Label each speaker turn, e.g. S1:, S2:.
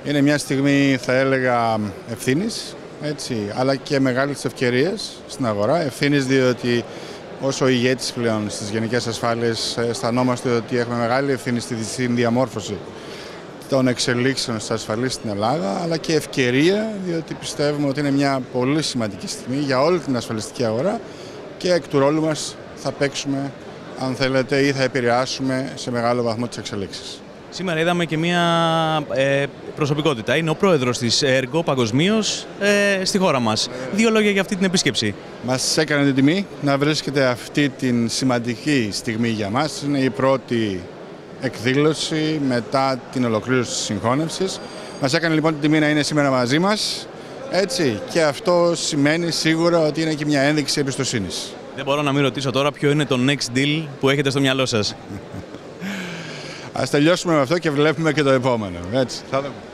S1: Είναι μια στιγμή, θα έλεγα, ευθύνης, έτσι, αλλά και μεγάλες ευκαιρίες στην αγορά. Ευθύνης διότι όσο ηγέτης πλέον στις γενικές ασφάλειες αισθανόμαστε ότι έχουμε μεγάλη ευθύνη στη διαμόρφωση των εξελίξεων στις ασφαλείς στην Ελλάδα, αλλά και ευκαιρία διότι πιστεύουμε ότι είναι μια πολύ σημαντική στιγμή για όλη την ασφαλιστική αγορά και εκ του ρόλου μας θα παίξουμε, αν θέλετε, ή θα επηρεάσουμε σε μεγάλο βαθμό τις εξελίξεις.
S2: Σήμερα είδαμε και μια προσωπικότητα. Είναι ο πρόεδρος της ΕΡΓΟ παγκοσμίως στη χώρα μας. Δύο λόγια για αυτή την επίσκεψη.
S1: Μας έκανε την τιμή να βρίσκεται αυτή την σημαντική στιγμή για μας. Είναι η πρώτη εκδήλωση μετά την ολοκλήρωση της συγχώνευσης. Μας έκανε λοιπόν την τιμή να είναι σήμερα μαζί μας. Έτσι, και αυτό σημαίνει σίγουρα ότι είναι και μια ένδειξη εμπιστοσύνης.
S2: Δεν μπορώ να μην ρωτήσω τώρα ποιο είναι το next deal που έχετε στο μυαλό σας.
S1: Ας τελειώσουμε με αυτό και βλέπουμε και το επόμενο. Έτσι, θα δούμε.